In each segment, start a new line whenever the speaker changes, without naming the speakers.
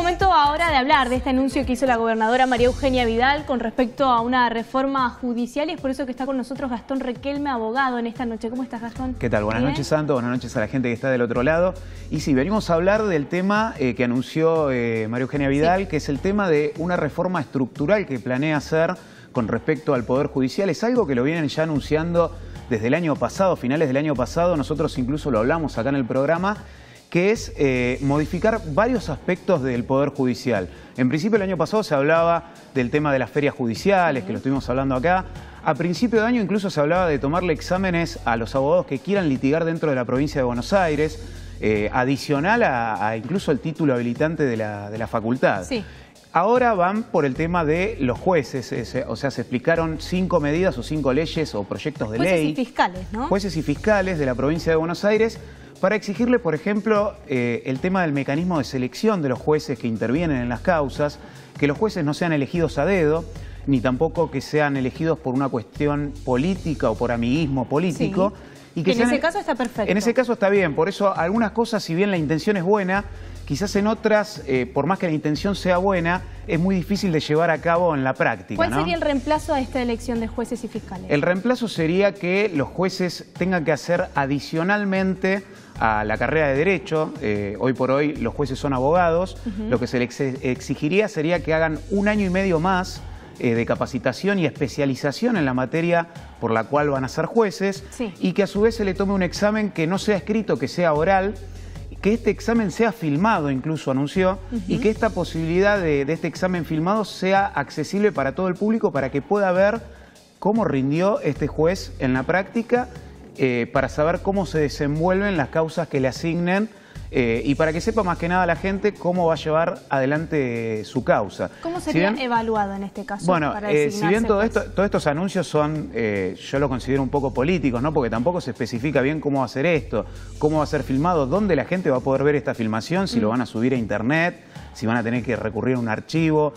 momento ahora de hablar de este anuncio que hizo la gobernadora María Eugenia Vidal con respecto a una reforma judicial, y es por eso que está con nosotros Gastón Riquelme, abogado, en esta noche. ¿Cómo estás, Gastón?
¿Qué tal? Buenas noches, Santo. Buenas noches a la gente que está del otro lado. Y sí, venimos a hablar del tema que anunció María Eugenia Vidal, que es el tema de una reforma estructural que planea hacer con respecto al Poder Judicial. Es algo que lo vienen ya anunciando desde el año pasado, finales del año pasado. Nosotros incluso lo hablamos acá en el programa, que es modificar varios aspectos del Poder Judicial. En principio el año pasado se hablaba del tema de las ferias judiciales, que lo estuvimos hablando acá. A principio de año incluso se hablaba de tomarle exámenes a los abogados que quieran litigar dentro de la provincia de Buenos Aires, adicional a incluso el título habilitante de la facultad. Sí. Ahora van por el tema de los jueces, o sea, se explicaron 5 medidas o 5 leyes o proyectos de ley.
Jueces y fiscales, ¿no? Jueces
y fiscales de la provincia de Buenos Aires, para exigirle, por ejemplo, el tema del mecanismo de selección de los jueces que intervienen en las causas, que los jueces no sean elegidos a dedo, ni tampoco que sean elegidos por una cuestión política o por amiguismo político.
Sí. Y que en ese caso está perfecto.
En ese caso está bien, por eso algunas cosas, si bien la intención es buena, quizás en otras, por más que la intención sea buena, es muy difícil de llevar a cabo en la práctica.
¿Cuál sería el reemplazo a esta elección de jueces y fiscales?
El reemplazo sería que los jueces tengan que hacer adicionalmente a la carrera de Derecho. Hoy por hoy los jueces son abogados. Lo que se les exigiría sería que hagan 1 año y medio más de capacitación y especialización en la materia por la cual van a ser jueces, y que a su vez se le tome un examen que no sea escrito, que sea oral, que este examen sea filmado, incluso anunció, y que esta posibilidad de este examen filmado sea accesible para todo el público, para que pueda ver cómo rindió este juez en la práctica, para saber cómo se desenvuelven las causas que le asignen, y para que sepa más que nada la gente cómo va a llevar adelante su causa.
¿Cómo sería evaluado en este caso?
Bueno, si bien todos estos anuncios son, yo lo considero un poco políticos, ¿no? Porque tampoco se especifica bien cómo va a ser esto, cómo va a ser filmado, dónde la gente va a poder ver esta filmación, si lo van a subir a internet, si van a tener que recurrir a un archivo.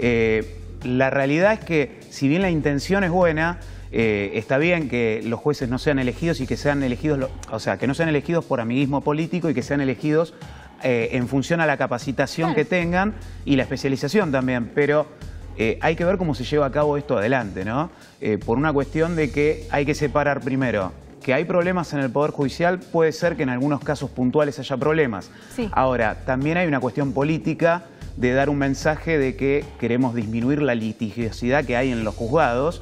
La realidad es que, si bien la intención es buena, está bien que los jueces no sean elegidos y que sean elegidos, o sea, que no sean elegidos por amiguismo político y que sean elegidos en función a la capacitación que tengan y la especialización también, pero hay que ver cómo se lleva a cabo esto adelante, ¿no? Por una cuestión de que hay que separar primero que hay problemas en el Poder Judicial. Puede ser que en algunos casos puntuales haya problemas. Ahora, también hay una cuestión política de dar un mensaje de que queremos disminuir la litigiosidad que hay en los juzgados,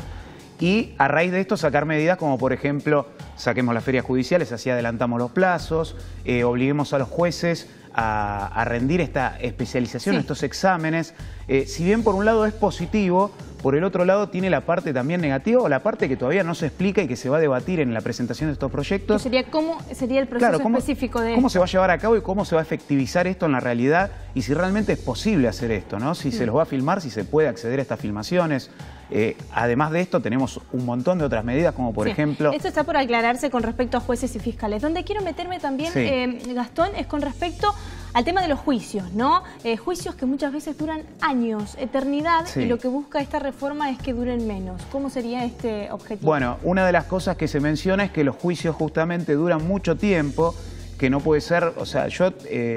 y a raíz de esto sacar medidas como, por ejemplo, saquemos las ferias judiciales, así adelantamos los plazos, obliguemos a los jueces a rendir esta especialización, estos exámenes. Si bien por un lado es positivo, por el otro lado tiene la parte también negativa, o la parte que todavía no se explica y que se va a debatir en la presentación de estos proyectos.
¿Cómo sería el proceso específico de esto?
¿Cómo se va a llevar a cabo y cómo se va a efectivizar esto en la realidad? Y si realmente es posible hacer esto, ¿no? Si se los va a filmar, si se puede acceder a estas filmaciones. Además de esto tenemos un montón de otras medidas, como por ejemplo...
Esto está por aclararse con respecto a jueces y fiscales. Donde quiero meterme también, Gastón, es con respecto al tema de los juicios, ¿no? Juicios que muchas veces duran años, eternidad, y lo que busca esta reforma es que duren menos. ¿Cómo sería este objetivo?
Bueno, una de las cosas que se menciona es que los juicios justamente duran mucho tiempo, que no puede ser, o sea, yo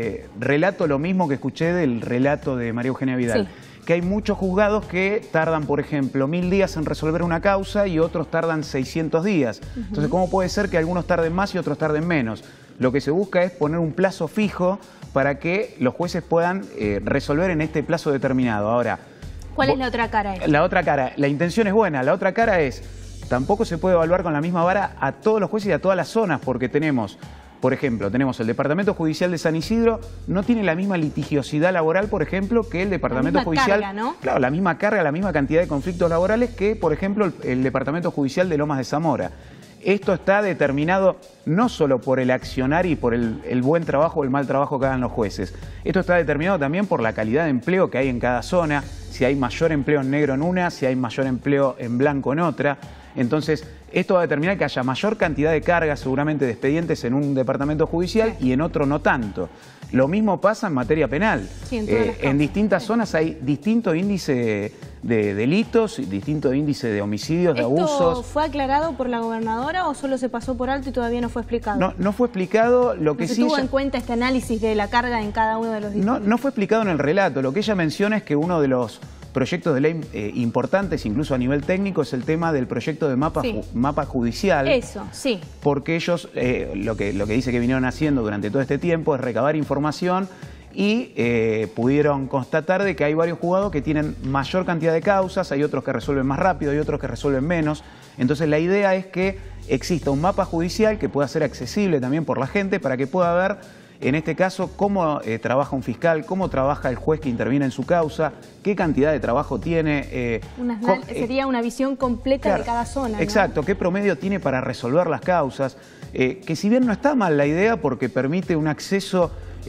relato lo mismo que escuché del relato de María Eugenia Vidal. Que hay muchos juzgados que tardan, por ejemplo, 1000 días en resolver una causa y otros tardan 600 días. Entonces, ¿cómo puede ser que algunos tarden más y otros tarden menos? Lo que se busca es poner un plazo fijo para que los jueces puedan resolver en este plazo determinado. Ahora,
¿cuál es la otra cara?
La otra cara, la intención es buena, la otra cara es, tampoco se puede evaluar con la misma vara a todos los jueces y a todas las zonas, porque tenemos... Por ejemplo, tenemos el Departamento Judicial de San Isidro, no tiene la misma litigiosidad laboral, por ejemplo, que el Departamento Judicial...
Carga, ¿no?
Claro, la misma carga, la misma cantidad de conflictos laborales que, por ejemplo, el Departamento Judicial de Lomas de Zamora. Esto está determinado no solo por el accionar y por el buen trabajo o el mal trabajo que hagan los jueces. Esto está determinado también por la calidad de empleo que hay en cada zona, si hay mayor empleo en negro en una, si hay mayor empleo en blanco en otra. Entonces, esto va a determinar que haya mayor cantidad de cargas, seguramente de expedientes en un departamento judicial y en otro no tanto. Lo mismo pasa en materia penal.
Sí,
en distintas zonas hay distinto índice de delitos, distinto índice de homicidios, de abusos.
¿Esto fue aclarado por la gobernadora o solo se pasó por alto y todavía no fue explicado?
No fue explicado. Lo que
¿No se
sí
tuvo en cuenta este análisis de la carga en cada uno de los distintos?
No fue explicado en el relato. Lo que ella menciona es que uno de los proyectos de ley importantes, incluso a nivel técnico, es el tema del proyecto de mapa judicial.
Eso, sí.
Porque ellos, lo que dice que vinieron haciendo durante todo este tiempo es recabar información y pudieron constatar de que hay varios juzgados que tienen mayor cantidad de causas, hay otros que resuelven más rápido, hay otros que resuelven menos. Entonces la idea es que exista un mapa judicial que pueda ser accesible también por la gente para que pueda ver, en este caso, cómo trabaja un fiscal, cómo trabaja el juez que interviene en su causa, qué cantidad de trabajo tiene.
Sería una visión completa, claro, de cada zona, ¿no?
Exacto, qué promedio tiene para resolver las causas. Que si bien no está mal la idea porque permite un acceso,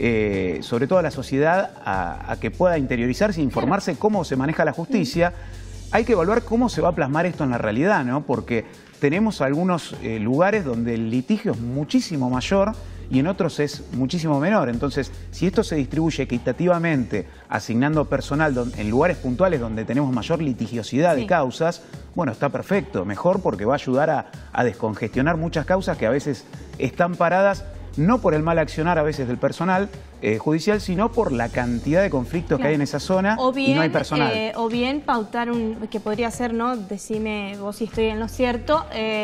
sobre todo a la sociedad, a que pueda interiorizarse e informarse cómo se maneja la justicia, hay que evaluar cómo se va a plasmar esto en la realidad, ¿no? Porque tenemos algunos lugares donde el litigio es muchísimo mayor y en otros es muchísimo menor. Entonces, si esto se distribuye equitativamente, asignando personal en lugares puntuales donde tenemos mayor litigiosidad de causas, bueno, está perfecto, mejor porque va a ayudar a descongestionar muchas causas que a veces están paradas, no por el mal accionar a veces del personal judicial, sino por la cantidad de conflictos que hay en esa zona y no hay personal.
O bien pautar que podría ser, ¿no? Decime vos si estoy en lo cierto,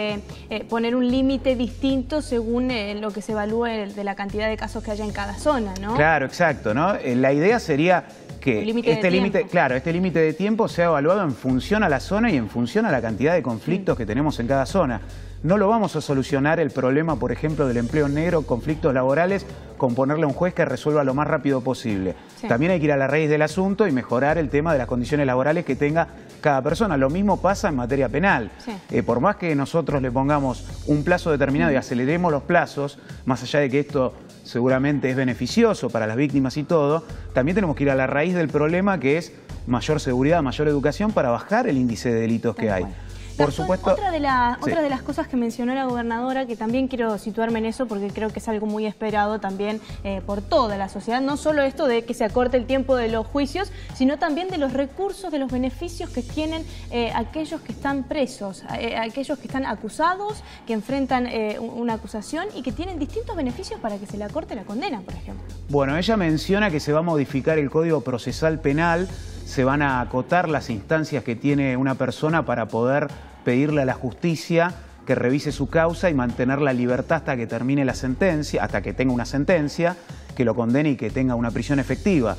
poner un límite distinto según lo que se evalúe de la cantidad de casos que haya en cada zona, ¿no?
Claro, exacto, ¿no? La idea sería que este límite de tiempo sea evaluado en función a la zona y en función a la cantidad de conflictos que tenemos en cada zona. No lo vamos a solucionar el problema, por ejemplo, del empleo negro, conflictos laborales, con ponerle a un juez que resuelva lo más rápido posible. También hay que ir a la raíz del asunto y mejorar el tema de las condiciones laborales que tenga cada persona. Lo mismo pasa en materia penal. Por más que nosotros le pongamos un plazo determinado y aceleremos los plazos, más allá de que esto seguramente es beneficioso para las víctimas y todo, también tenemos que ir a la raíz del problema, que es mayor seguridad, mayor educación para bajar el índice de delitos que hay. Por supuesto.
Otra de las cosas que mencionó la gobernadora, que también quiero situarme en eso porque creo que es algo muy esperado también por toda la sociedad, no solo esto de que se acorte el tiempo de los juicios, sino también de los recursos, de los beneficios que tienen aquellos que están presos, aquellos que están acusados, que enfrentan una acusación y que tienen distintos beneficios para que se le acorte la condena, por ejemplo.
Bueno, ella menciona que se va a modificar el Código Procesal Penal, se van a acotar las instancias que tiene una persona para poder pedirle a la justicia que revise su causa y mantener la libertad hasta que termine la sentencia, hasta que tenga una sentencia que lo condene y que tenga una prisión efectiva.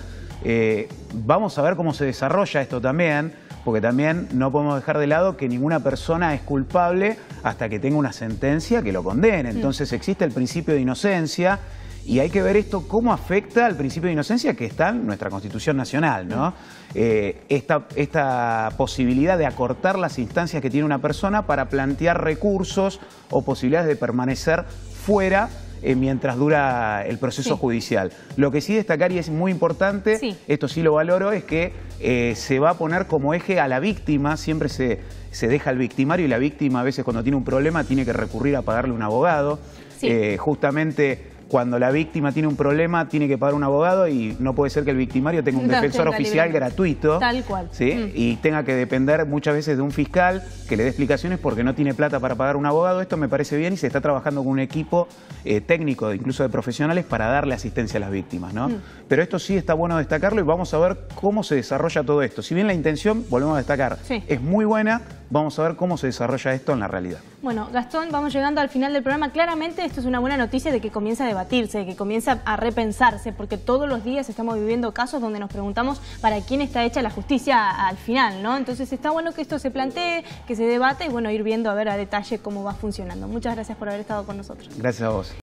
Vamos a ver cómo se desarrolla esto también, porque también no podemos dejar de lado que ninguna persona es culpable hasta que tenga una sentencia que lo condene. Entonces existe el principio de inocencia y hay que ver esto cómo afecta al principio de inocencia que está en nuestra Constitución Nacional, ¿no? Esta posibilidad de acortar las instancias que tiene una persona para plantear recursos o posibilidades de permanecer fuera mientras dura el proceso judicial. Lo que sí destacar, y es muy importante, esto sí lo valoro, es que se va a poner como eje a la víctima. Siempre se deja al victimario y la víctima a veces cuando tiene un problema tiene que recurrir a pagarle un abogado. Justamente cuando la víctima tiene un problema tiene que pagar un abogado y no puede ser que el victimario tenga un defensor oficial gratuito.
Tal cual.
Y tenga que depender muchas veces de un fiscal que le dé explicaciones porque no tiene plata para pagar un abogado. Esto me parece bien y se está trabajando con un equipo técnico, incluso de profesionales, para darle asistencia a las víctimas, ¿no? Pero esto sí está bueno destacarlo y vamos a ver cómo se desarrolla todo esto. Si bien la intención, volvemos a destacar, es muy buena, vamos a ver cómo se desarrolla esto en la realidad.
Bueno, Gastón, vamos llegando al final del programa. Claramente esto es una buena noticia de que comienza a debatirse, de que comienza a repensarse, porque todos los días estamos viviendo casos donde nos preguntamos para quién está hecha la justicia al final, ¿no? Entonces está bueno que esto se plantee, que se debate y bueno, ir viendo a ver a detalle cómo va funcionando. Muchas gracias por haber estado con nosotros.
Gracias a vos.